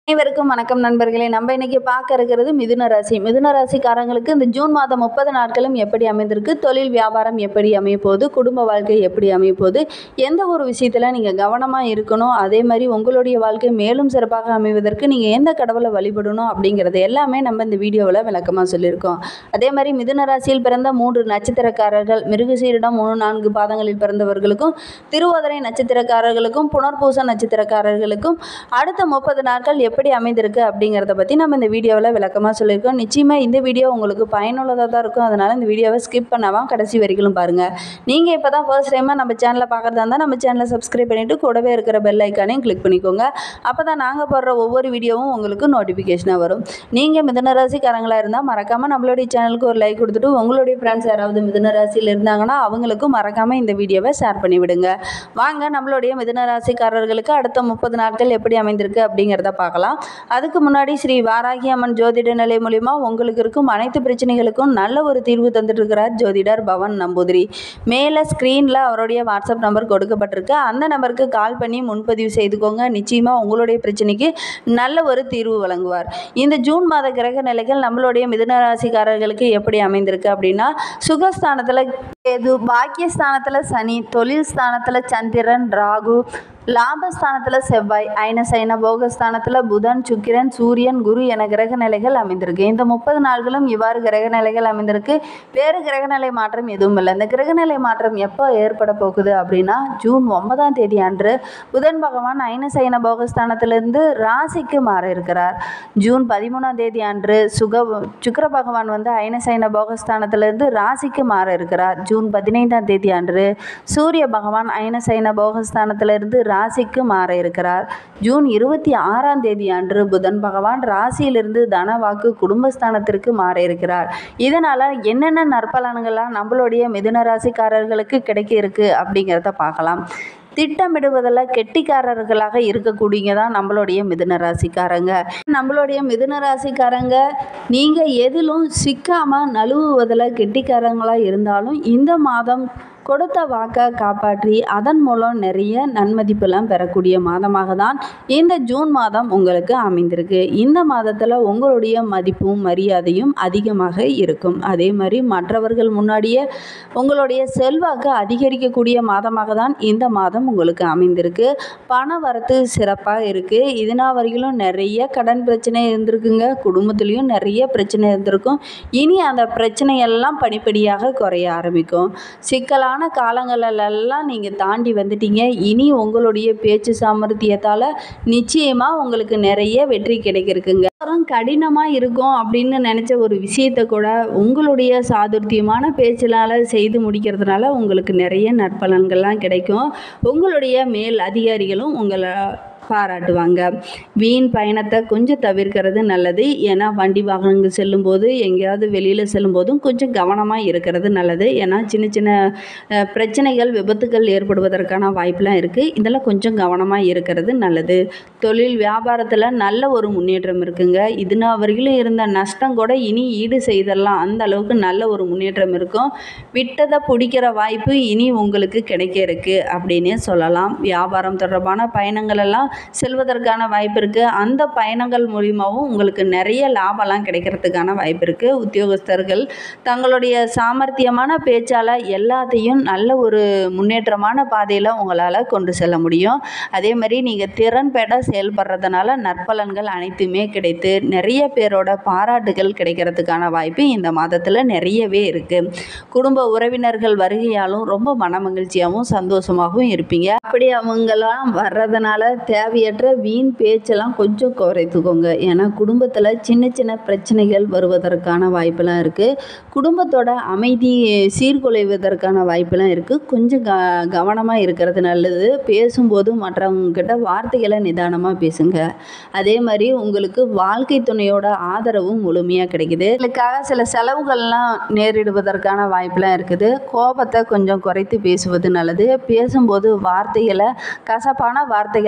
அனைவருக்கும் வணக்கம் நண்பர்களே. நம்ம இன்னைக்கு பார்க்க இருக்கிறது மிதுன ராசி. மிதுன ராசிக்காரங்களுக்கு இந்த ஜூன் மாதம் 30 நாட்களும் எப்படி அமைந்திருக்கு, தொழில் வியாபாரம் எப்படி அமைய போகுது, குடும்ப வாழ்க்கை எப்படி அமைய போகுது, எந்த ஒரு விஷயத்தில் நீங்கள் கவனமாக இருக்கணும், அதே மாதிரி உங்களுடைய வாழ்க்கை மேலும் சிறப்பாக அமைவதற்கு நீங்கள் எந்த கடவுளை வழிபடணும் அப்படிங்கிறது எல்லாமே நம்ம இந்த வீடியோவில் விளக்கமாக சொல்லியிருக்கோம். அதே மாதிரி மிதுன ராசியில் பிறந்த 3 நட்சத்திரக்காரர்கள், மிருகசீரிடம் 3-4 பாதங்களில் பிறந்தவர்களுக்கும், திருவோதரை நட்சத்திரக்காரர்களுக்கும், புனர்பூச நட்சத்திரக்காரர்களுக்கும் அடுத்த 30 நாட்கள் எப்படி அமைந்திருக்கு அப்படிங்கிறத பற்றி நம்ம இந்த வீடியோவில் விளக்கமாக சொல்லியிருக்கோம். நிச்சயமாக இந்த வீடியோ உங்களுக்கு பயனுள்ளதாக தான் இருக்கும். அதனால் இந்த வீடியோவை ஸ்கிப் பண்ணாமல் கடைசி வரைக்கும் பாருங்கள். நீங்கள் இப்போ தான் ஃபர்ஸ்ட் டைமாக நம்ம சேனலை பார்க்குறதா இருந்தால் நம்ம சேனலை சப்ஸ்கிரைப் பண்ணிவிட்டு கூடவே இருக்கிற பெல் ஐக்கானையும் கிளிக் பண்ணிக்கோங்க. அப்போ தான் நாங்கள் போடுற ஒவ்வொரு வீடியோவும் உங்களுக்கு நோட்டிஃபிகேஷனாக வரும். நீங்கள் மிதுன ராசிக்காரங்களாக இருந்தால் மறக்காமல் நம்மளுடைய சேனலுக்கு ஒரு லைக் கொடுத்துட்டு உங்களுடைய ஃப்ரெண்ட்ஸ் யாராவது மிதுன ராசியில் இருந்தாங்கன்னா அவங்களுக்கும் மறக்காமல் இந்த வீடியோவை ஷேர் பண்ணிவிடுங்க. வாங்க நம்மளுடைய மிதுன ராசிக்காரர்களுக்கு அடுத்த 30 நாட்கள் எப்படி அமைந்திருக்கு அப்படிங்கிறத பார்க்கலாம். அதுக்கு முன்னாடி ஸ்ரீ வாராகி அம்மன் ஜோதிட நிலை மூலிமா உங்களுக்கு இருக்கும் அனைத்து பிரச்சனைகளுக்கும் நல்ல ஒரு தீர்வு தந்துட்டு இருக்கிறார் ஜோதிடர் பவன் நம்பூதிரி. மேலே ஸ்க்ரீனில் அவருடைய வாட்ஸ்அப் நம்பர் கொடுக்கப்பட்டிருக்கு. அந்த நம்பருக்கு கால் பண்ணி முன்பதிவு செய்துக்கோங்க. நிச்சயமாக உங்களுடைய பிரச்சனைக்கு நல்ல ஒரு தீர்வு வழங்குவார். இந்த ஜூன் மாத கிரக நிலைகள் நம்மளுடைய மிதுன ராசிக்காரர்களுக்கு எப்படி அமைந்திருக்கு அப்படின்னா, சுகஸ்தானத்தில் கேது, பாக்கியஸ்தானத்தில் சனி, தொழில் ஸ்தானத்தில் சந்திரன், ராகு, லாபஸ்தானத்தில் செவ்வாய், ஐனசைன போகஸ்தானத்தில் புதன், சுக்கிரன், சூரியன், குரு என கிரக நிலைகள் அமைந்திருக்கு. இந்த 30 நாட்களும் இவ்வாறு கிரக நிலைகள் அமைந்திருக்கு. வேறு கிரகநிலை மாற்றம் எதுவும் இல்லை. இந்த கிரகநிலை மாற்றம் எப்போ ஏற்பட போகுது அப்படின்னா, ஜூன் 9ஆம் தேதி அன்று புதன் பகவான் ஐனசைன போகஸ்தானத்திலிருந்து ராசிக்கு மாற இருக்கிறார். ஜூன் 13ஆம் தேதி அன்று சுக்கிர பகவான் ஐனசைன போகஸ்தானத்திலிருந்து ராசிக்கு மாற இருக்கிறார். ஜூன் 15ஆம் தேதி அன்று சூரிய பகவான் ஐனசைன போகஸ்தானத்திலிருந்து ராசிக்கு மாற இருக்கிறார். ஜூன் 26ஆம் தேதி அன்று புதன் பகவான் ராசியிலிருந்து தனவாக்கு குடும்பஸ்தானத்திற்கு மாற இருக்கிறார். இதனால என்னென்ன நற்பலன்கள்லாம் நம்மளுடைய மிதுன ராசிக்காரர்களுக்கு கிடைக்க இருக்கு அப்படிங்கிறத பார்க்கலாம். திட்டமிடுவதில் கெட்டிக்காரர்களாக இருக்கக்கூடியங்க தான் நம்மளுடைய மிதுன ராசிக்காரங்க. நம்மளுடைய மிதுன ராசிக்காரங்க நீங்கள் எதிலும் சிக்காமல் நழுவுவதில் கெட்டிக்காரங்களாக இருந்தாலும் இந்த மாதம் கொடுத்த வாக்கை காப்பாற்றி அதன் மூலம் நிறைய நன்மதிப்பெல்லாம் பெறக்கூடிய மாதமாக தான் இந்த ஜூன் மாதம் உங்களுக்கு அமைந்திருக்கு. இந்த மாதத்தில் உங்களுடைய மதிப்பும் மரியாதையும் அதிகமாக இருக்கும். அதே மாதிரி மற்றவர்கள் முன்னாடியே உங்களுடைய செல்வாக்கு அதிகரிக்கக்கூடிய மாதமாக தான் இந்த மாதம் உங்களுக்கு அமைந்திருக்கு. பண வரத்து சிறப்பாக இருக்குது. இதனால் வரைக்கும் நிறைய கடன் பிரச்சனை இருந்திருக்குங்க. குடும்பத்துலேயும் நிறைய பிரச்சனை இருந்திருக்கும். இனி அந்த பிரச்சனையெல்லாம் படிப்படியாக குறைய ஆரம்பிக்கும். சிக்கலான காலங்களெல்லாம் நீங்கள் தாண்டி வந்துட்டீங்க. இனி உங்களுடைய பேச்சு சாமர்த்தியத்தால் நிச்சயமாக உங்களுக்கு நிறைய வெற்றி கிடைக்கிறதுக்குங்க. கடினமாக இருக்கும் அப்படின்னு நினச்ச ஒரு விஷயத்தை கூட உங்களுடைய சாதுர்த்தியமான பேச்சினால் செய்து முடிக்கிறதுனால உங்களுக்கு நிறைய நற்பலன்கள்லாம் கிடைக்கும். உங்களுடைய மேல் அதிகாரிகளும் உங்களை பாராட்டுவாங்க. வீண் பயணத்தை கொஞ்சம் தவிர்க்கிறது நல்லது. ஏன்னா வண்டி வாகனங்கள் செல்லும்போது எங்கேயாவது வெளியில் செல்லும்போதும் கொஞ்சம் கவனமாக இருக்கிறது நல்லது. ஏன்னா சின்ன சின்ன பிரச்சனைகள், விபத்துகள் ஏற்படுவதற்கான வாய்ப்பெலாம் இருக்குது. இதெல்லாம் கொஞ்சம் கவனமாக இருக்கிறது நல்லது. தொழில் வியாபாரத்தில் நல்ல ஒரு முன்னேற்றம் இருக்குங்க. இதுனா வரையிலும் இருந்த நஷ்டம் கூட இனி ஈடு செய்தரலாம். அந்த அளவுக்கு நல்ல ஒரு முன்னேற்றம் இருக்கும். விட்டதை பிடிக்கிற வாய்ப்பு இனி உங்களுக்கு கிடைக்க இருக்குது அப்படின்னே சொல்லலாம். வியாபாரம் தொடர்பான பயணங்கள் எல்லாம் செல்வதற்கான வாய்ப்பு இருக்குது. அந்த பயணங்கள் மூலியமாகவும் உங்களுக்கு நிறைய லாபம்லாம் கிடைக்கிறதுக்கான வாய்ப்பு இருக்குது. உத்தியோகஸ்தர்கள் தங்களுடைய சாமர்த்தியமான பேச்சால் எல்லாத்தையும் நல்ல ஒரு முன்னேற்றமான பாதையில் உங்களால் கொண்டு செல்ல முடியும். அதே மாதிரி நீங்கள் திறன்பட செயல்படுறதுனால நற்பலன்கள் அனைத்துமே கிடைத்து நிறைய பேரோட பாராட்டுகள் கிடைக்கிறதுக்கான வாய்ப்பு இந்த மாதத்தில் நிறையவே இருக்குது. குடும்ப உறவினர்கள் வருகையாலும் ரொம்ப மனமகிழ்ச்சியாகவும் சந்தோஷமாகவும் இருப்பீங்க. அப்படி அவங்களாம் வர்றதுனால தேவையற்ற வீண் பேச்செல்லாம் கொஞ்சம் குறைத்துக்கோங்க. ஏன்னா குடும்பத்தில் சின்ன சின்ன பிரச்சனைகள் வருவதற்கான வாய்ப்பெல்லாம் இருக்குது. குடும்பத்தோட அமைதி சீர்குலைவதற்கான வாய்ப்பெல்லாம் இருக்குது. கொஞ்சம் கவனமாக இருக்கிறது நல்லது. பேசும்போது மற்றவங்கக்கிட்ட வார்த்தைகளை நிதானமாக பேசுங்க. அதே மாதிரி உங்களுக்கு வாழ்க்கை துணையோட ஆதரவும் முழுமையாக கிடைக்குது. இதுக்காக சில செலவுகள்லாம் நேரிடுவதற்கான வாய்ப்பெல்லாம் இருக்குது. கோபத்தை கொஞ்சம் குறைத்து பேசுவது நல்லது. பேசும்போது வார்த்தைகளை, கசப்பான வார்த்தைகளை பயன்படுத்த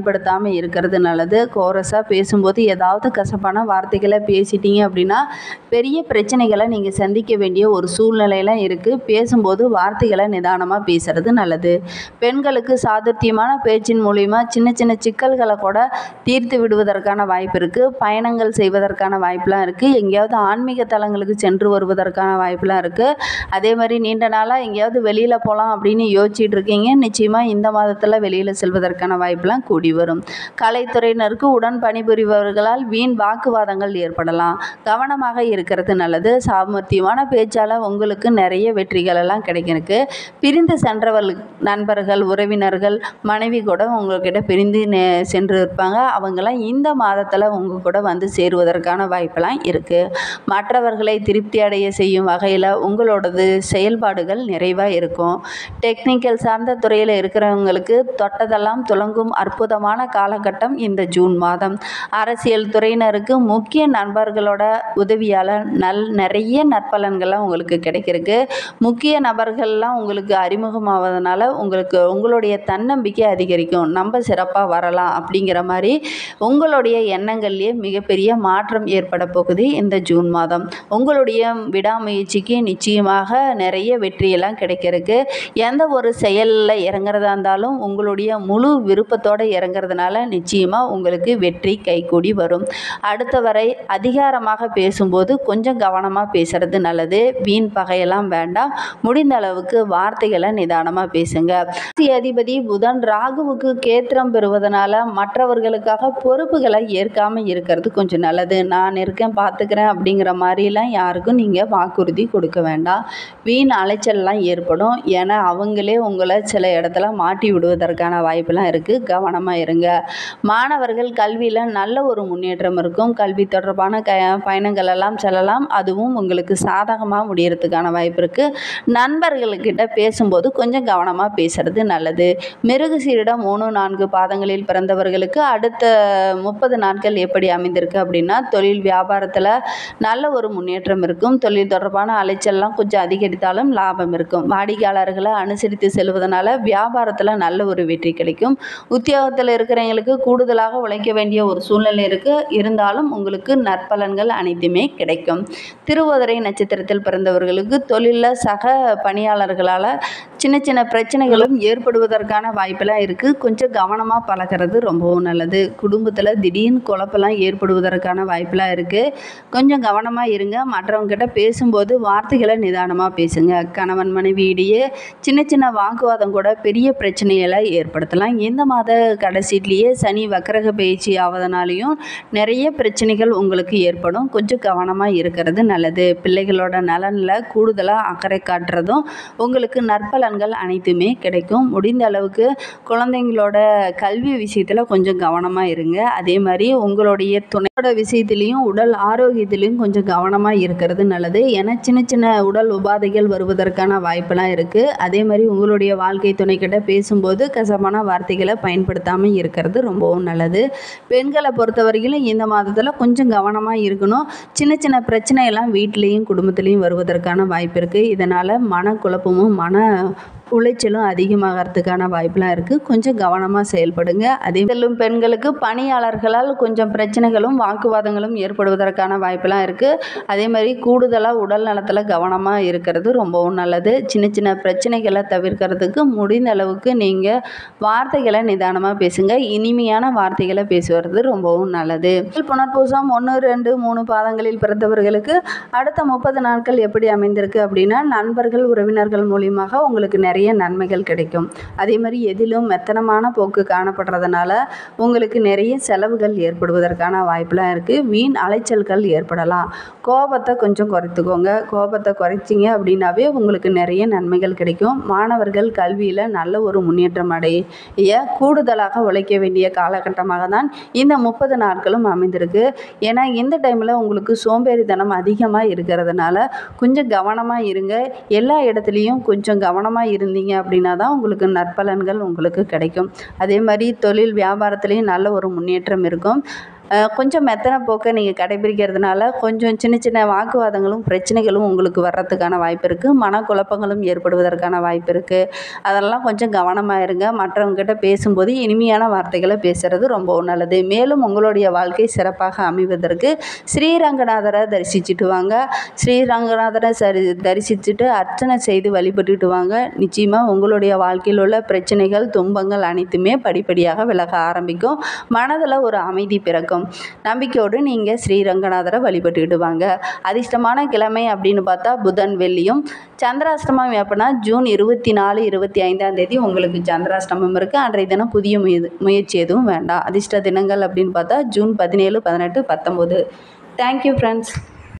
பயன்படுத்தாமல் இருக்கிறது நல்லது. கோரஸாக பேசும்போது ஏதாவது கசப்பான வார்த்தைகளை பேசிட்டீங்க அப்படின்னா பெரிய பிரச்சனைகளை நீங்கள் சந்திக்க வேண்டிய ஒரு சூழ்நிலையெல்லாம் இருக்குது. பேசும்போது வார்த்தைகளை நிதானமாக பேசுகிறது நல்லது. பெண்களுக்கு சாதுர்த்தியமான பேச்சின் மூலிமா சின்ன சின்ன சிக்கல்களை கூட தீர்த்து விடுவதற்கான வாய்ப்பு இருக்குது. பயணங்கள் செய்வதற்கான வாய்ப்பெலாம் இருக்குது. எங்கேயாவது ஆன்மீக தலங்களுக்கு சென்று வருவதற்கான வாய்ப்பெலாம் இருக்குது. அதே மாதிரி நீண்ட நாளாக எங்கேயாவது வெளியில் போகலாம் அப்படின்னு யோசிச்சுட்டு இருக்கீங்க. நிச்சயமாக இந்த மாதத்தில் வெளியில் செல்வதற்கான வாய்ப்பெலாம் கூடி வரும். கலைத்துறையினருக்கு உடன் பணிபுரிபவர்களால் வீண் வாக்குவாதங்கள் ஏற்படலாம். கவனமாக இருக்கிறது நல்லது. சாமர்த்தியமான பேச்சால் உங்களுக்கு நிறைய வெற்றிகள் எல்லாம் கிடைக்கிறதுக்கு. பிரிந்து சென்றவர்கள் நண்பர்கள், உறவினர்கள், மனைவி கூட உங்கள்கிட்ட பிரிந்து சென்று இருப்பாங்க. அவங்களாம் இந்த மாதத்தில் உங்கள் கூட வந்து சேருவதற்கான வாய்ப்பெல்லாம் இருக்குது. மற்றவர்களை திருப்தி அடைய செய்யும் வகையில் உங்களோடது செயல்பாடுகள் நிறைவாக இருக்கும். டெக்னிக்கல் சார்ந்த துறையில் இருக்கிறவங்களுக்கு தொட்டதெல்லாம் துலங்கும் அற்புதமான காலகட்டம் இந்த ஜூன் மாதம். அரசியல் துறையினருக்கு முக்கிய நண்பர்களோட உதவியால் நிறைய நற்பலன்கள்லாம் உங்களுக்கு கிடைக்கிறதுக்கு. முக்கிய நபர்கள்லாம் உங்களுக்கு அறிமுகமாவதனால உங்களுடைய தன்னம்பிக்கை அதிகரிக்கும். நம்ம சிறப்பாக வரலாம் அப்படிங்கிற மாதிரி உங்களுடைய எண்ணங்கள்லேயே மிகப்பெரிய மாற்றம் ஏற்பட போகுது இந்த ஜூன் மாதம். உங்களுடைய விடாமுயற்சிக்கு நிச்சயமாக நிறைய வெற்றியெல்லாம் கிடைக்கிறதுக்கு. எந்த ஒரு செயலில் இறங்குறதா இருந்தாலும் உங்களுடைய முழு விருப்பத்தோடு இறங்குறதுனால நிச்சயமாக உங்களுக்கு வெற்றி கைகூடி வரும். அடுத்த வரை அதிகாரமாக பேசும்போது கொஞ்சம் கவனமாக பேசுறது நல்லது. வீண் பகையெல்லாம் வேண்டாம். முடிந்த அளவுக்கு வார்த்தைகளை நிதானமாக பேசுங்க. அதிபதி புதன் ராகுவுக்கு கேத்திரம் பெறுவதனால மற்றவர்களுக்காக பொறுப்புகளை ஏற்காமல் இருக்கிறது கொஞ்சம் நல்லது. நான் இருக்கேன் பார்த்துக்கிறேன் அப்படிங்கிற மாதிரிலாம் யாருக்கும் நீங்கள் வாக்குறுதி கொடுக்க வேண்டாம். வீண் அலைச்சல்லாம் ஏற்படும். ஏன்னா அவங்களே உங்களை சில இடத்துல மாட்டி விடுவதற்கான வாய்ப்பெல்லாம் இருக்குது. கவனமாக இருங்க. மாணவர்கள் கல்வியில் நல்ல ஒரு முன்னேற்றம் இருக்கும். கல்வி தொடர்பான பயணங்கள் எல்லாம் செல்லலாம். அதுவும் உங்களுக்கு சாதகமாக முடியறதுக்கான வாய்ப்பு இருக்குது. நண்பர்கள்கிட்ட பேசும்போது கொஞ்சம் கவனமாக பேசுறது நல்லது. மிருகசீரிடம் 3-4 பாதங்களில் பிறந்தவர்களுக்கு அடுத்த 30 நாட்கள் எப்படி அமைந்திருக்கு அப்படின்னா, தொழில் வியாபாரத்தில் நல்ல ஒரு முன்னேற்றம் இருக்கும். தொழில் தொடர்பான அலைச்சல்லாம் கொஞ்சம் அதிகரித்தாலும் லாபம் இருக்கும். வாடிக்கையாளர்களை அனுசரித்து செல்வதனால வியாபாரத்தில் நல்ல ஒரு வெற்றி கிடைக்கும். உத்தியோகத்தில் இருக்கிறவங்களுக்கு கூடுதலாக உழைக்க வேண்டிய ஒரு சூழ்நிலை இருக்குது. இருந்தாலும் உங்களுக்கு நற்பலன்கள் அனைத்துமே கிடைக்கும். திருவோதரை நட்சத்திரத்தில் பிறந்தவர்களுக்கு தொழிலில் சக பணியாளர்களால் சின்ன சின்ன பிரச்சனைகளும் ஏற்படுவதற்கான வாய்ப்பெல்லாம் இருக்குது. கொஞ்சம் கவனமாக பழகிறது ரொம்பவும் நல்லது. குடும்பத்தில் திடீர்னு குழப்பெல்லாம் ஏற்படுவதற்கான வாய்ப்பெல்லாம் இருக்குது. கொஞ்சம் கவனமாக இருங்க. மற்றவங்ககிட்ட பேசும்போது வார்த்தைகளை நிதானமாக பேசுங்க. கணவன் மனைவி இடையே சின்ன சின்ன வாக்குவாதம் கூட பெரிய பிரச்சனைகளை ஏற்படுத்தலாம். இந்த மாத கடைசியிலேயே சனி வக்கரக பயிற்சி ஆவதனாலையும் நிறைய பிரச்சனைகள் உங்களுக்கு ஏற்படும். கொஞ்சம் கவனமாக இருக்கிறது நல்லது. பிள்ளைகளோட நலனில் கூடுதலாக அக்கறை காட்டுறதும் உங்களுக்கு நற்பலன்கள் அனைத்துமே கிடைக்கும். முடிந்த அளவுக்கு குழந்தைங்களோட கல்வி விஷயத்தில் கொஞ்சம் கவனமாக இருங்க. அதே மாதிரி உங்களுடைய துணையோட விஷயத்துலேயும் உடல் ஆரோக்கியத்திலையும் கொஞ்சம் கவனமாக இருக்கிறது நல்லது. ஏன்னா சின்ன சின்ன உடல் உபாதைகள் வருவதற்கான வாய்ப்பெல்லாம் இருக்குது. அதே மாதிரி உங்களுடைய வாழ்க்கை துணைக்கிட்ட பேசும்போது கசப்பான வார்த்தைகளை பயன்படுத்தாமல் இருக்கிறது ரொம்பவும் நல்லது. பெண்களை பொறுத்தவரையிலும் இந்த மாதத்தில் கொஞ்சம் கவனமாக இருக்கணும். சின்ன சின்ன பிரச்சனையெல்லாம் வீட்டிலையும் குடும்பத்திலையும் வருவதற்கான வாய்ப்பு இருக்குது. இதனால் மனக்குழப்பமும் மன உளைச்சலும் அதிகமாகிறதுக்கான வாய்ப்பெலாம் இருக்குது. கொஞ்சம் கவனமாக செயல்படுங்க. அதே செல்லும் பெண்களுக்கு பணியாளர்களால் கொஞ்சம் பிரச்சனைகளும் வாக்குவாதங்களும் ஏற்படுவதற்கான வாய்ப்பெலாம் இருக்குது. அதே மாதிரி கூடுதலாக உடல் நலத்தில் கவனமாக இருக்கிறது ரொம்பவும் நல்லது. சின்ன சின்ன பிரச்சனைகளை தவிர்க்கிறதுக்கு முடிந்த அளவுக்கு நீங்கள் வார்த்தைகளை நிதானமாக பேசுங்க. இனிமையான வார்த்தைகளை பேசுவது ரொம்பவும் நல்லது. புனர்பூசம் 1, 2, 3 பாதங்களில் பிறந்தவர்களுக்கு அடுத்த 30 நாட்கள் எப்படி அமைந்திருக்கு அப்படின்னா, நண்பர்கள் உறவினர்கள் மூலியமாக உங்களுக்கு நிறைய நன்மைகள் கிடைக்கும். அதே மாதிரி எதிலும் மெத்தனமான போக்கு காணப்படுறதுனால உங்களுக்கு நிறைய செலவுகள் ஏற்படுவதற்கான வாய்ப்பெலாம் இருக்குது. வீண் அலைச்சல்கள் ஏற்படலாம். கோபத்தை கொஞ்சம் குறைத்துக்கோங்க. கோபத்தை குறைச்சிங்க அப்படின்னாவே உங்களுக்கு நிறைய நன்மைகள் கிடைக்கும். மாணவர்கள் கல்வியில் நல்ல ஒரு முன்னேற்றம் அடைய கூடுதலாக உழைக்க வேண்டிய காலகட்டமாக தான் இந்த 30 நாட்களும் அமைந்திருக்கு. ஏன்னா இந்த டைமில் உங்களுக்கு சோம்பேறித்தனம் அதிகமாக இருக்கிறதுனால கொஞ்சம் கவனமாக இருங்க. எல்லா இடத்துலையும் கொஞ்சம் கவனமாக இருந்தீங்க அப்படின்னா தான் உங்களுக்கு நற்பலன்கள் உங்களுக்கு கிடைக்கும். அதே மாதிரி தொழில் வியாபாரத்துலேயும் நல்ல ஒரு முன்னேற்றம் இருக்கும். கொஞ்சம் மெத்தன போக்கை நீங்கள் கடைபிடிக்கிறதுனால கொஞ்சம் சின்ன சின்ன வாக்குவாதங்களும் பிரச்சனைகளும் உங்களுக்கு வர்றதுக்கான வாய்ப்பு இருக்குது. மனக்குழப்பங்களும் ஏற்படுவதற்கான வாய்ப்பு இருக்குது. அதெல்லாம் கொஞ்சம் கவனமாக இருங்க. மற்றவங்ககிட்ட பேசும்போது இனிமையான வார்த்தைகளை பேசுகிறது ரொம்பவும் நல்லது. மேலும் உங்களுடைய வாழ்க்கை சிறப்பாக அமைவதற்கு ஸ்ரீரங்கநாதரை தரிசிச்சுட்டு வாங்க. ஸ்ரீரங்கநாதரை தரிசிச்சுட்டு அர்ச்சனை செய்து வழிபட்டுட்டு வாங்க. நிச்சயமாக உங்களுடைய வாழ்க்கையில் உள்ள பிரச்சனைகள் துன்பங்கள் அனைத்துமே படிப்படியாக விலக ஆரம்பிக்கும். மனதில் ஒரு அமைதி பிறக்கும். நம்பிக்கையோடு நீங்கள் ஸ்ரீரங்கநாதரை வழிபட்டுக்கிட்டு வாங்க. அதிர்ஷ்டமான கிழமை அப்படின்னு பார்த்தா புதன் வெள்ளியும். சந்திராஷ்டமம் எப்படின்னா ஜூன் 24, 25ஆம் தேதி உங்களுக்கு சந்திராஷ்டமம் இருக்குது. அன்றைய தினம் புதிய முயற்சி எதுவும் வேண்டாம். அதிர்ஷ்ட தினங்கள் அப்படின்னு பார்த்தா ஜூன் 17, 18, 19. Thank you friends.